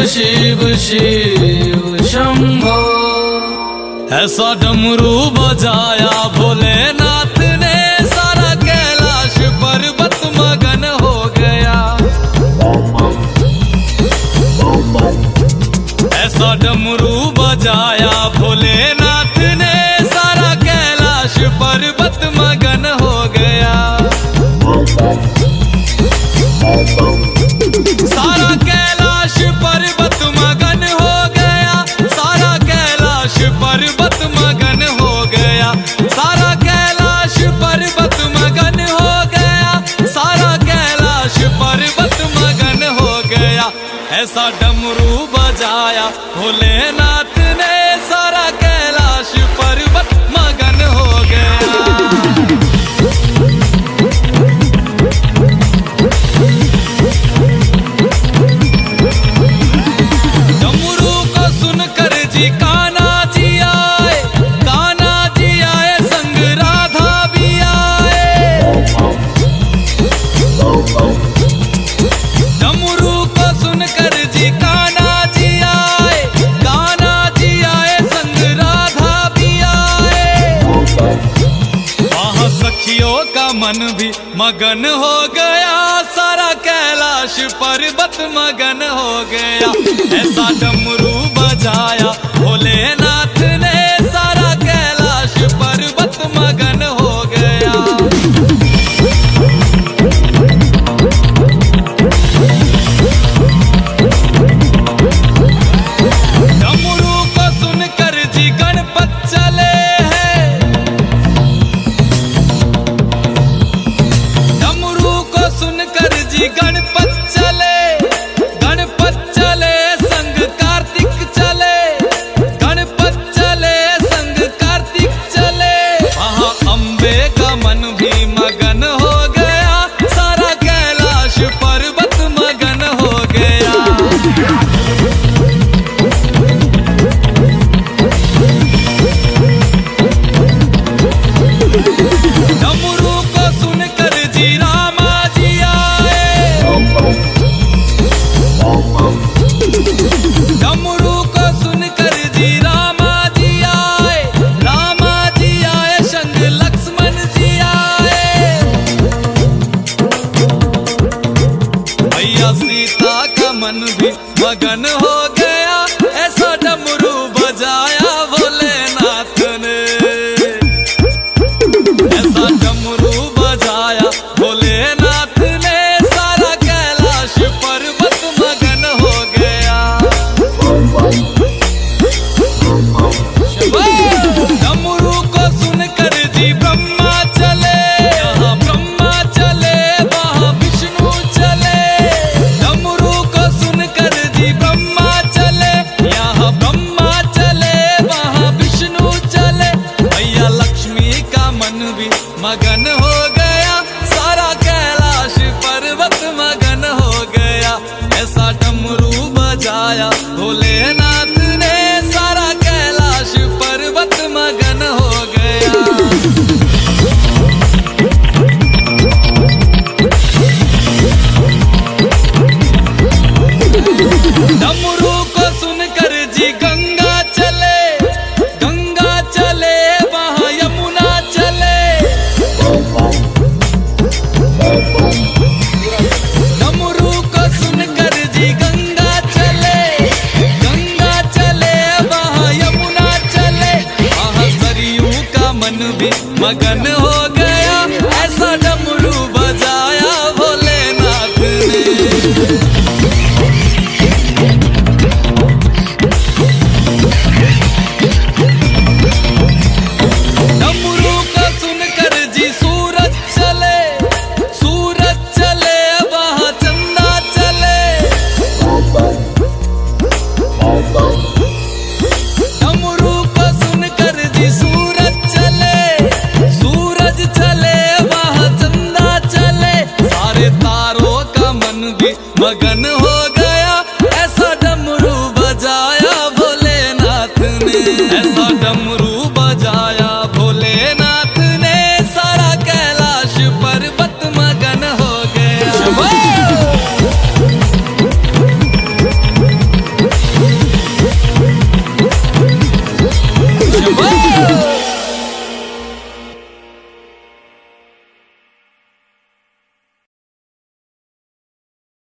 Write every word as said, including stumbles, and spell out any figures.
शिव शिव शंभो। ऐसा डमरू बजाया भोलेनाथ ने, सारा कैलाश पर्वत मगन हो गया। ऐसा डमरू बजाया भोलेनाथ ने, सारा कैलाश पर्वत मगन हो गया। सारा कैलाश पर्वत मगन हो गया, सारा कैलाश पर्वत मगन हो गया, सारा कैलाश पर्वत मगन हो गया, सारा कैलाश पर्वत मगन हो गया। ऐसा डमरू बजाया भोलेनाथ ने, सारा कैलाश पर्वत मगन हो गया। मन भी मगन हो गया, सारा कैलाश पर्वत मगन हो गया। ऐसा डमरू बजाया भोलेनाथ ने, सारा कैलाश पर्वत मगन हो गया। डमरू को सुनकर जी गणपत चले गणपत चले, गणपत चले संग कार्तिक चले, गणपत चले संग कार्तिक चले। वहाँ अम्बे का मन भी मगन हो गया, सारा कैलाश पर्वत मगन हो गया। डमरू को सुनकर जी रामा जी डमरू को सुनकर जी रामा जी आए, रामा जी आए संग लक्ष्मण जी आए। भैया सीता का मन भी मगन हो गया, ऐसा डमरू बजाया भोलेनाथ ने। ऐसा डमरू बजाया भोलेनाथ ने, सारा कैलाश पर्वत मगन हो गया। डमरू को सुनकर जी ब्रह्मा चले, यहाँ ब्रह्मा चले वहाँ विष्णु चले। डमरू को सुनकर जी ब्रह्मा चले, यहाँ ब्रह्मा चले वहाँ विष्णु चले। भैया लक्ष्मी का मन भी मगन हो गया, सारा कैलाश पर्वत मगन हो गया। ऐसा डमरू बजाया भोलेनाथ ने, सारा कैलाश पर्वत मगन हो गया। डमरू को सुनकर जी गंगा चले, गंगा चले वहाँ यमुना चले। डमरू को सुनकर जी गंगा चले, गंगा चले वहाँ यमुना चले। वहाँ सरयू का मन भी मगन हो गया, ऐसा डमरू बजाया भोलेनाथ ने। डमरू को सुनकर जी सूरज चले, सूरज चले वहाँ चंदा चले। डमरू को सुनकर जी सूरज चले, सूरज चले वहाँ चंदा चले। सारे तारों का मन भी मगन हो गया, ऐसा डमरू बजाया भोलेनाथ ने।